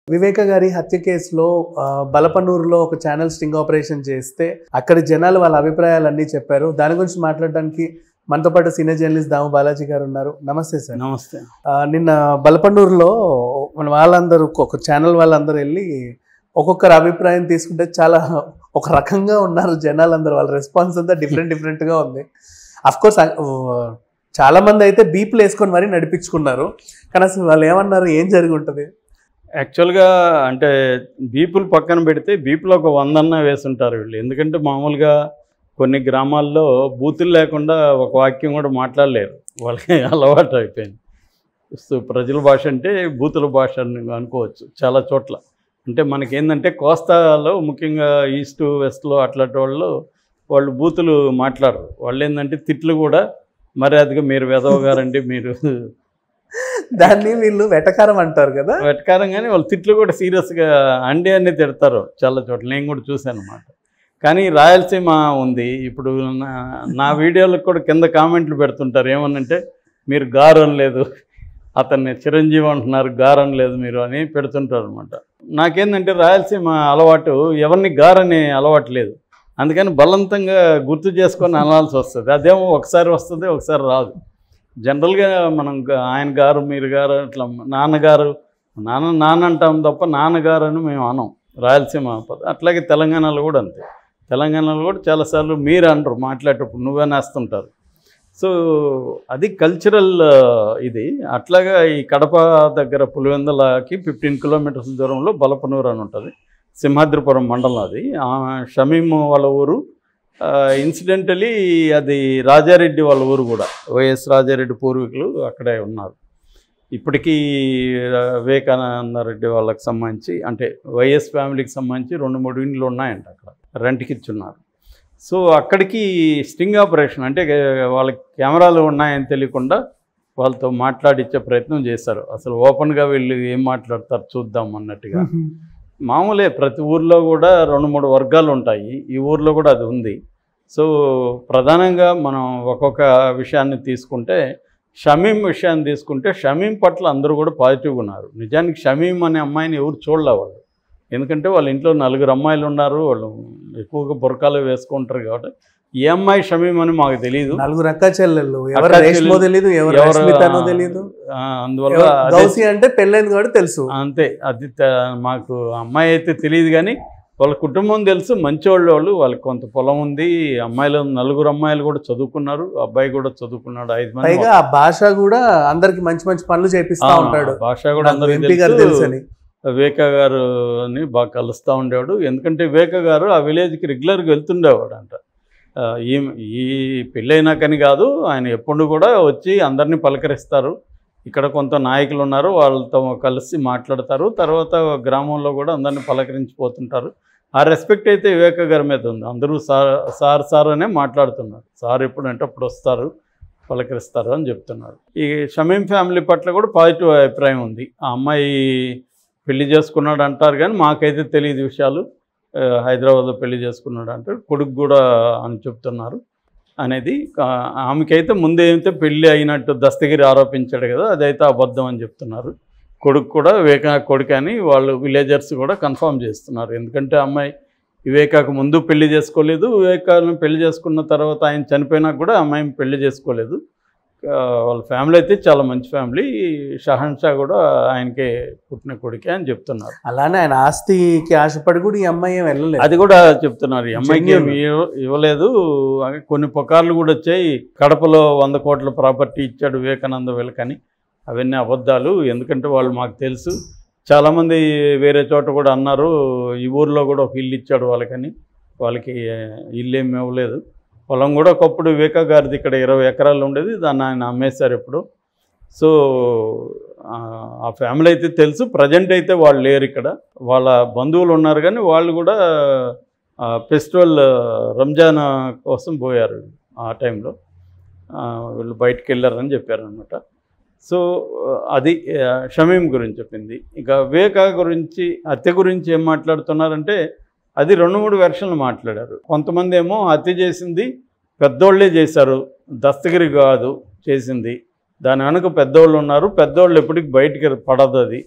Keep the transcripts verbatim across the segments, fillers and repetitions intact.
వివేక గారి హత్య కేసులో బలపనూరులో ఒక ఛానల్ స్టింగ్ ఆపరేషన్ చేస్తే అక్కడి జనాలు వాళ్ళ అభిప్రాయాలన్నీ చెప్పారు. దాని గురించి మాట్లాడడానికి మనతో పాటు సీనియర్ జర్నలిస్ట్ దాము బాలాజీ గారు ఉన్నారు. నమస్తే సార్. నమస్తే. నిన్న బలపనూరులో మన వాళ్ళందరూ ఒక ఛానల్ వాళ్ళందరూ వెళ్ళి ఒక్కొక్కరు అభిప్రాయం తీసుకుంటే చాలా ఒక రకంగా ఉన్నారు జనాలందరూ. వాళ్ళ రెస్పాన్స్ అంతా డిఫరెంట్ డిఫరెంట్గా ఉంది. అఫ్కోర్స్ చాలా మంది అయితే బీపులు వేసుకొని మరీ నడిపించుకున్నారు. కానీ అసలు వాళ్ళు ఏమన్నారు, ఏం జరిగి ఉంటుంది? యాక్చువల్గా అంటే బీపులు పక్కన పెడితే బీపులు ఒక వందన్న వేసుంటారు వీళ్ళు. ఎందుకంటే మామూలుగా కొన్ని గ్రామాల్లో బూతులు లేకుండా ఒక వాక్యం కూడా మాట్లాడలేరు, వాళ్ళకి అలవాటు అయిపోయింది. సో ప్రజల భాష అంటే బూతుల భాష అని అనుకోవచ్చు చాలా చోట్ల. అంటే మనకేంటంటే కోస్తాలో ముఖ్యంగా ఈస్ట్ వెస్ట్లో అట్లాంటి వాళ్ళు వాళ్ళు బూతులు మాట్లాడరు. వాళ్ళు ఏంటంటే తిట్లు కూడా మర్యాదగా మీరు వెదవగారండి మీరు, దాన్ని వీళ్ళు వెటకారం అంటారు కదా. వెటకారం కానీ వాళ్ళు తిట్లు కూడా సీరియస్గా అండి అని తిడతారు చాలా చోట్ల. నేను కూడా చూశాను అన్నమాట. కానీ రాయలసీమ ఉంది ఇప్పుడు. నా వీడియోలకు కూడా కింద కామెంట్లు పెడుతుంటారు ఏమనంటే మీరు గారం లేదు, అతన్ని చిరంజీవి అంటున్నారు, గారం లేదు మీరు అని పెడుతుంటారు అనమాట. నాకేంటంటే రాయలసీమ అలవాటు, ఎవరిని గారని అలవాటు లేదు. అందుకని బలవంతంగా గుర్తు చేసుకొని అనాల్సి వస్తుంది. అదేమో ఒకసారి వస్తుంది ఒకసారి రాదు. జనరల్గా మనం ఆయన గారు మీరు గారు అట్లా నాన్నగారు నాన్న నాన్న అంటాం తప్ప నాన్నగారు అని మేము అనం రాయలసీమ. అట్లాగే తెలంగాణలో కూడా అంతే. తెలంగాణలో కూడా చాలాసార్లు మీరు అనరు మాట్లాడేటప్పుడు, నువ్వే నేస్తుంటారు. సో అది కల్చరల్ ఇది. అట్లాగా ఈ కడప దగ్గర పులివెందులకి ఫిఫ్టీన్ కిలోమీటర్స్ దూరంలో బలపనూరు అని ఉంటుంది, సింహాద్రిపురం మండలం. అది షమీం వాళ్ళ ఊరు. ఇన్సిడెంటలీ అది రాజారెడ్డి వాళ్ళ ఊరు కూడా. వైఎస్ రాజారెడ్డి పూర్వీకులు అక్కడే ఉన్నారు. ఇప్పటికీ వివేకానంద రెడ్డి వాళ్ళకి సంబంధించి అంటే వైఎస్ ఫ్యామిలీకి సంబంధించి రెండు మూడు ఇండ్లు ఉన్నాయంట అక్కడ, రెంట్కి ఇచ్చున్నారు. సో అక్కడికి స్టింగ్ ఆపరేషన్ అంటే వాళ్ళకి కెమెరాలు ఉన్నాయని తెలియకుండా వాళ్ళతో మాట్లాడించే ప్రయత్నం చేశారు. అసలు ఓపెన్గా వీళ్ళు ఏం మాట్లాడతారు చూద్దాం అన్నట్టుగా. మామూలే, ప్రతి ఊర్లో కూడా రెండు మూడు వర్గాలు ఉంటాయి, ఈ ఊర్లో కూడా అది ఉంది. సో ప్రధానంగా మనం ఒక్కొక్క విషయాన్ని తీసుకుంటే, షమీం విషయాన్ని తీసుకుంటే షమీం పట్ల అందరూ కూడా పాజిటివ్గా ఉన్నారు. నిజానికి షమీం అనే అమ్మాయిని ఎవరు చూడలే వాళ్ళు. ఎందుకంటే వాళ్ళ ఇంట్లో నలుగురు అమ్మాయిలు ఉన్నారు, వాళ్ళు ఎక్కువగా బురకాలు వేసుకుంటారు కాబట్టి ఏ అమ్మాయి షమీం అని మాకు తెలియదు. నలుగురు అక్క చెల్లెళ్ళు, అందువల్ల అంటే పెళ్ళైంది కాబట్టి తెలుసు అంతే. అది మాకు అమ్మాయి అయితే తెలియదు, కానీ వాళ్ళ కుటుంబం తెలుసు, మంచివాళ్ళు వాళ్ళు. వాళ్ళకి కొంత పొలం ఉంది, అమ్మాయిలు నలుగురు అమ్మాయిలు కూడా చదువుకున్నారు, అబ్బాయి కూడా చదువుకున్నాడు, ఐదు మంది. పైగా ఆ భాష కూడా అందరికి మంచి మంచి పనులు చేపిస్తూ ఉంటాడు. భాష కూడా అందరికీ తెలుసు. వివేక గారు అని బాగా కలుస్తూ ఉండేవాడు. ఎందుకంటే వివేక గారు ఆ విలేజ్కి రెగ్యులర్గా వెళ్తుండేవాడు అంట. ఈ ఈ పెళ్ళైనాకని కాదు, ఆయన ఎప్పుడు కూడా వచ్చి అందరినీ పలకరిస్తారు. ఇక్కడ కొంత నాయకులు ఉన్నారు, వాళ్ళతో కలిసి మాట్లాడతారు. తర్వాత గ్రామంలో కూడా అందరినీ పలకరించిపోతుంటారు. ఆ రెస్పెక్ట్ అయితే వివేక గారి మీద ఉంది. అందరూ సార్ సార్ సార్ అనే మాట్లాడుతున్నారు. సార్ ఎప్పుడంటే అప్పుడు వస్తారు, పలకరిస్తారు అని చెప్తున్నారు. ఈ షమీం ఫ్యామిలీ పట్ల కూడా పాజిటివ్ అభిప్రాయం ఉంది. ఆ అమ్మాయి పెళ్లి చేసుకున్నాడు అంటారు, కానీ మాకైతే తెలియదు విషయాలు. హైదరాబాద్లో పెళ్లి చేసుకున్నాడు అంటారు, కొడుకు కూడా అని చెప్తున్నారు అనేది. ఆమెకైతే ముందే అయితే పెళ్ళి అయినట్టు దస్తగిరి ఆరోపించాడు కదా, అదైతే అబద్ధం అని చెప్తున్నారు. కొడుకు కూడా వివేకా కొడుకు అని వాళ్ళు విలేజర్స్ కూడా కన్ఫర్మ్ చేస్తున్నారు. ఎందుకంటే అమ్మాయి వివేకాకు ముందు పెళ్లి చేసుకోలేదు, వివేకాను పెళ్లి చేసుకున్న తర్వాత ఆయన చనిపోయినా కూడా అమ్మాయిని పెళ్లి చేసుకోలేదు. వాళ్ళ ఫ్యామిలీ అయితే చాలా మంచి ఫ్యామిలీ. షహన్షా కూడా ఆయనకే పుట్టిన కొడుకే అని చెప్తున్నారు. అలానే ఆయన ఆస్తికి ఆశపడి కూడా ఈ అమ్మాయి ఏం వెళ్ళలేదు, అది కూడా చెప్తున్నారు. ఈ అమ్మాయికి ఏమి ఇవ్వలేదు. కొన్ని పుకార్లు కూడా వచ్చాయి, కడపలో వంద కోట్ల ప్రాపర్టీ ఇచ్చాడు వివేకానంద వీళ్ళకని. అవన్నీ అబద్ధాలు. ఎందుకంటే వాళ్ళు మాకు తెలుసు, చాలామంది వేరే చోట కూడా అన్నారు ఈ ఊర్లో కూడా ఒక ఇల్లు ఇచ్చాడు వాళ్ళకని. వాళ్ళకి ఇల్లు ఏమి ఇవ్వలేదు. పొలం కూడా ఒకప్పుడు వివేక గారిది ఇక్కడ ఇరవై ఎకరాలు ఉండేది, దాన్ని ఆయన అమ్మేశారు ఇప్పుడు. సో ఆ ఫ్యామిలీ అయితే తెలుసు. ప్రజెంట్ అయితే వాళ్ళు లేరు ఇక్కడ, వాళ్ళ బంధువులు ఉన్నారు, కానీ వాళ్ళు కూడా ఫెస్టివల్ రంజాన్ కోసం పోయారు ఆ టైంలో. వీళ్ళు బయటికి వెళ్ళారని చెప్పారనమాట. సో అది షమీం గురించి చెప్పింది. ఇక వివేక గురించి హత్య గురించి ఏం మాట్లాడుతున్నారంటే, అది రెండు మూడు వెర్షన్లు మాట్లాడారు. కొంతమంది ఏమో హత్య చేసింది పెద్దోళ్ళే చేశారు, దస్తగిరి కాదు చేసింది, దాని వెనుక పెద్దోళ్ళు ఉన్నారు, పెద్దోళ్ళు ఎప్పటికి బయటికి పడదు అది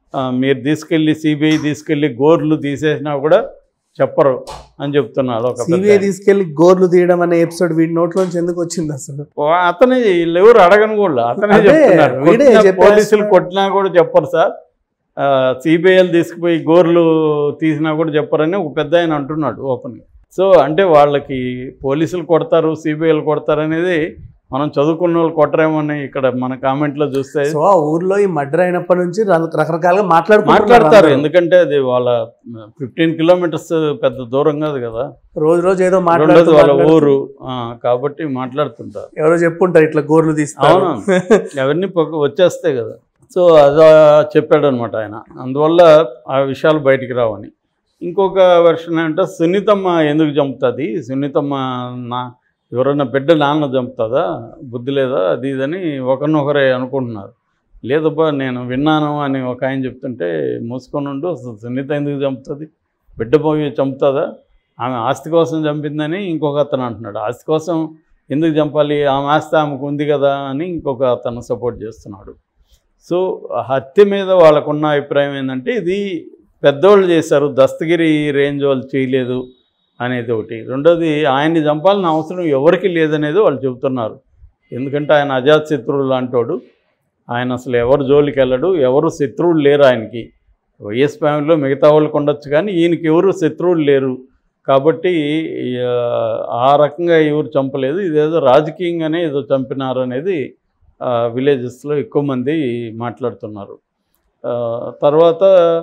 మీరు తీసుకెళ్ళి సిబిఐ తీసుకెళ్ళి గోర్లు తీసేసినా కూడా చెప్పరు అని చెప్తున్నాడు. ఒక సిబిఐ తీసుకెళ్లి గోర్లు తీయడం అనే ఎపిసోడ్ వీడి నోట్లోంచి ఎందుకు వచ్చింది అసలు? అతనే ఎవరు అడగను కూడా అతనే చెప్తున్నారు. పోలీసులు కొట్టినా కూడా చెప్పరు సార్, సిబిఐలు తీసుకుపోయి గోర్లు తీసినా కూడా చెప్పరని ఒక పెద్ద ఆయన అంటున్నాడు ఓపెన్గా. సో అంటే వాళ్ళకి పోలీసులు కొడతారు, సిబిఐలు కొడతారు అనేది మనం చదువుకున్న వాళ్ళు కొట్టరేమని ఇక్కడ మన కామెంట్లో చూస్తే. సో ఆ ఊర్లో ఈ మర్డర్ అయినప్పటి నుంచి రకరకాలుగా మాట్లాడు మాట్లాడతారు ఎందుకంటే అది వాళ్ళ ఫిఫ్టీన్ కిలోమీటర్స్ పెద్ద దూరం కాదు కదా, రోజు రోజు ఏదో మాట్లాడదు వాళ్ళ ఊరు కాబట్టి మాట్లాడుతుంటారు. ఎవరో చెప్పుంటారు ఇట్లా గోర్లు తీస్తారు, అవన్నీ వచ్చేస్తాయి కదా. సో అదా చెప్పాడు అనమాట ఆయన, అందువల్ల ఆ విషయాలు బయటికి రావని. ఇంకొక వెర్షన్ అంటే సునీతమ్మ ఎందుకు చంపుతుంది, సునీతమ్మ నా ఎవరైనా బిడ్డ నాన్న చంపుతుందా, బుద్ధి లేదా, అది ఇదని ఒకరినొకరే అనుకుంటున్నారు. లేదబ్బా నేను విన్నాను అని ఒక ఆయన చెప్తుంటే మూసుకొని ఉండు, సునీత ఎందుకు చంపుతుంది, బిడ్డ పోయి చంపుతుందా, ఆమె ఆస్తి కోసం చంపిందని ఇంకొక అతను అంటున్నాడు. ఆస్తి కోసం ఎందుకు చంపాలి, ఆమె ఆస్తి ఆమెకు ఉంది కదా అని ఇంకొక అతను సపోర్ట్ చేస్తున్నాడు. సో హత్య మీద వాళ్ళకున్న అభిప్రాయం ఏంటంటే ఇది పెద్దోళ్ళు చేశారు, దస్తగిరి రేంజ్ వాళ్ళు చేయలేదు అనేది ఒకటి. రెండోది ఆయన్ని చంపాలని అవసరం ఎవరికి లేదనేది వాళ్ళు చెబుతున్నారు. ఎందుకంటే ఆయన అజాత్ శత్రువులు లాంటోడు, ఆయన అసలు ఎవరు జోలికి వెళ్ళడు, ఎవరు శత్రువులు లేరు ఆయనకి. వైఎస్ ఫ్యామిలీలో మిగతా వాళ్ళకు ఉండొచ్చు కానీ ఈయనకి ఎవరు శత్రువులు లేరు కాబట్టి ఆ రకంగా ఎవరు చంపలేదు, ఇదేదో రాజకీయంగానే ఏదో చంపినారు అనేది విలేజెస్లో ఎక్కువ మంది మాట్లాడుతున్నారు. తర్వాత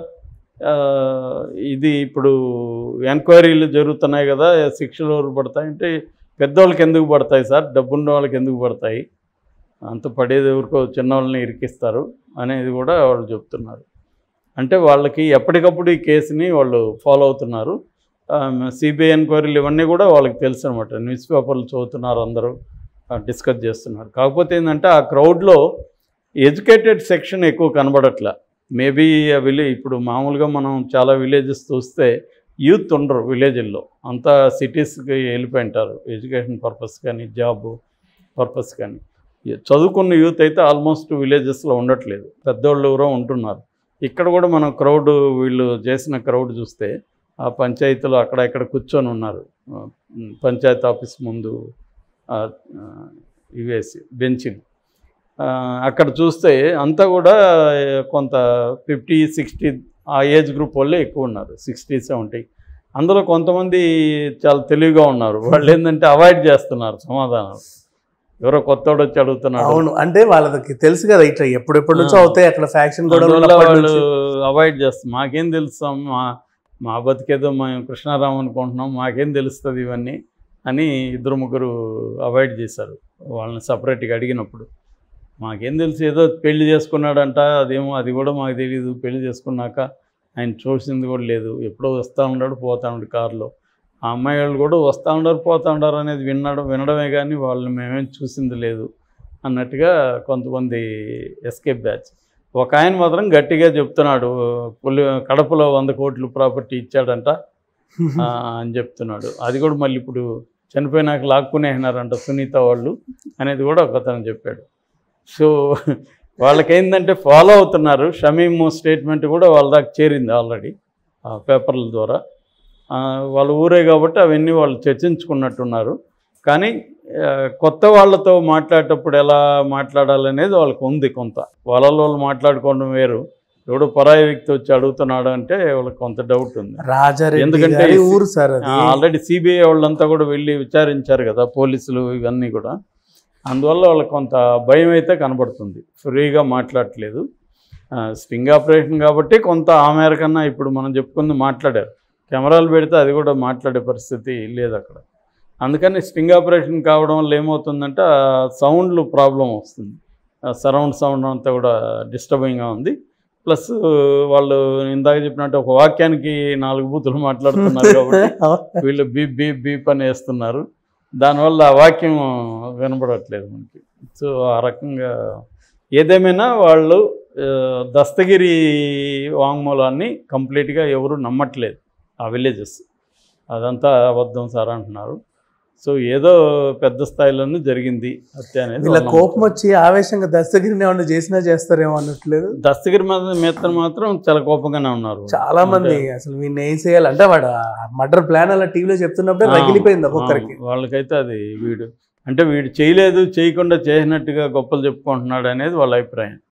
ఇది ఇప్పుడు ఎంక్వైరీలు జరుగుతున్నాయి కదా, శిక్షలు ఎవరు పడతాయంటే పెద్దవాళ్ళకి ఎందుకు పడతాయి సార్, డబ్బున్న వాళ్ళకి ఎందుకు పడతాయి, అంత పడేది ఎవరికో చిన్న వాళ్ళని ఇరికిస్తారు అనేది కూడా వాళ్ళు చెప్తున్నారు. అంటే వాళ్ళకి ఎప్పటికప్పుడు ఈ కేసుని వాళ్ళు ఫాలో అవుతున్నారు. సిబిఐ ఎంక్వైరీలు ఇవన్నీ కూడా వాళ్ళకి తెలుసు అనమాట, న్యూస్ పేపర్లు చదువుతున్నారు, అందరూ డిస్కస్ చేస్తున్నారు. కాకపోతే ఏంటంటే ఆ క్రౌడ్లో ఎడ్యుకేటెడ్ సెక్షన్ ఎక్కువ కనబడట్లా. మేబీ విలే ఇప్పుడు మామూలుగా మనం చాలా విలేజెస్ చూస్తే యూత్ ఉండరు విలేజ్ల్లో, అంతా సిటీస్కి వెళ్ళిపోయింటారు ఎడ్యుకేషన్ పర్పస్ కానీ జాబ్ పర్పస్ కానీ. చదువుకున్న యూత్ అయితే ఆల్మోస్ట్ విలేజెస్లో ఉండట్లేదు, పెద్దోళ్ళు ఎవరో ఉంటున్నారు. ఇక్కడ కూడా మనం క్రౌడ్ వీళ్ళు చేసిన క్రౌడ్ చూస్తే ఆ పంచాయతీలో అక్కడ ఇక్కడ కూర్చొని ఉన్నారు, పంచాయతీ ఆఫీస్ ముందు ఇవేసి బెంచిలు. అక్కడ చూస్తే అంతా కూడా కొంత ఫిఫ్టీ సిక్స్టీ ఆ ఏజ్ గ్రూప్ వాళ్ళే ఎక్కువ ఉన్నారు, సిక్స్టీ సెవెంటీ. అందులో కొంతమంది చాలా తెలివిగా ఉన్నారు, వాళ్ళు ఏంటంటే అవాయిడ్ చేస్తున్నారు సమాధానాలు. ఎవరో కొత్తోడు వచ్చి అడుగుతున్నాడు. అవును, అంటే వాళ్ళకి తెలుసు కదా ఇట్లా ఎప్పుడెప్పటి నుంచో అవుతాయి అక్కడ ఫ్యాక్షన్ కూడా, వాళ్ళు అవాయిడ్ చేస్తారు. మాకేం తెలుస్తాం, మా మా బతికేదో మేము కృష్ణారాం అనుకుంటున్నాం, మాకేం తెలుస్తుంది ఇవన్నీ అని ఇద్దరు ముగ్గురు అవాయిడ్ చేశారు వాళ్ళని సపరేట్గా అడిగినప్పుడు. మాకేం తెలుసు, ఏదో పెళ్లి చేసుకున్నాడంట, అదేమో అది కూడా మాకు తెలియదు, పెళ్లి చేసుకున్నాక ఆయన చూసింది కూడా లేదు, ఎప్పుడో వస్తూ ఉన్నాడు పోతూ ఉన్నాడు కారులో, ఆ అమ్మాయి వాళ్ళు కూడా వస్తూ ఉండరు పోతూ ఉండరు అనేది వినడం వినడమే కానీ వాళ్ళని మేమేం చూసింది లేదు అన్నట్టుగా కొంతమంది ఎస్కేప్ బ్యాచ్. ఒక ఆయన మాత్రం గట్టిగా చెప్తున్నాడు, పులి కడపలో వంద కోట్లు ప్రాపర్టీ ఇచ్చాడంట అని చెప్తున్నాడు. అది కూడా మళ్ళీ ఇప్పుడు చనిపోయినాక లాక్కునేసినారంట సునీత వాళ్ళు అనేది కూడా ఒక అతను చెప్పాడు. సో వాళ్ళకేందంటే ఫాలో అవుతున్నారు. షమీమ్ స్టేట్మెంట్ కూడా వాళ్ళ దాకా చేరింది ఆల్రెడీ ఆ పేపర్ల ద్వారా. వాళ్ళ ఊరే కాబట్టి అవన్నీ వాళ్ళు చర్చించుకున్నట్టున్నారు. కానీ కొత్త వాళ్ళతో మాట్లాడేటప్పుడు ఎలా మాట్లాడాలనేది వాళ్ళకు ఉంది కొంత. వాళ్ళలో వాళ్ళు మాట్లాడుకోవడం వేరు, ఎవడో పరాయి వ్యక్తి వచ్చి అడుగుతున్నాడు అంటే వాళ్ళకి కొంత డౌట్ ఉంది. ఎందుకంటే ఊరు సార్ ఆల్రెడీ సిబిఐ వాళ్ళంతా కూడా వెళ్ళి విచారించారు కదా పోలీసులు ఇవన్నీ కూడా, అందువల్ల వాళ్ళకి కొంత భయం అయితే కనబడుతుంది, ఫ్రీగా మాట్లాడట్లేదు. స్టింగ్ ఆపరేషన్ కాబట్టి కొంత ఆ మేరకన్నా ఇప్పుడు మనం చెప్పుకుంది మాట్లాడారు, కెమెరాలు పెడితే అది కూడా మాట్లాడే పరిస్థితి లేదు అక్కడ. అందుకని స్టింగ్ ఆపరేషన్ కావడం వల్ల ఏమవుతుందంటే సౌండ్లు ప్రాబ్లం వస్తుంది, సరౌండ్ సౌండ్ అంతా కూడా డిస్టర్బింగ్గా ఉంది. ప్లస్ వాళ్ళు ఇందాక చెప్పినట్టు ఒక వాక్యానికి నాలుగు బూతులు మాట్లాడుతున్నారు కాబట్టి వీళ్ళు బీప్ బీప్ బీప్ అని వేస్తున్నారు, దానివల్ల ఆ వాక్యం వినపడట్లేదు మనకి. సో ఆ రకంగా ఏదేమైనా వాళ్ళు దస్తగిరి వాంగ్మూలాన్ని కంప్లీట్గా ఎవరు నమ్మట్లేదు ఆ విలేజెస్, అదంతా అబద్ధం సార్ అంటున్నారు. సో ఏదో పెద్ద స్థాయిలోనే జరిగింది హత్య అనేది. ఇలా కోపం వచ్చి ఆవేశంగా దస్తగిరిని ఏమన్నా చేసినా చేస్తారేమో అన్నట్లేదు. దస్తగిరి మీద మాత్రం చాలా కోపంగానే ఉన్నారు చాలా మంది. అసలు వీడిని ఏం చేయాలి అంటే వాడు మర్డర్ ప్లాన్ అలా టీవీలో చెప్తున్నప్పుడే రగిలిపోయింది ఒక్కొక్కరికి. వాళ్ళకైతే అది వీడు అంటే వీడు చేయలేదు చేయకుండా చేసినట్టుగా గొప్పలు చెప్పుకుంటున్నాడు అనేది వాళ్ళ అభిప్రాయం.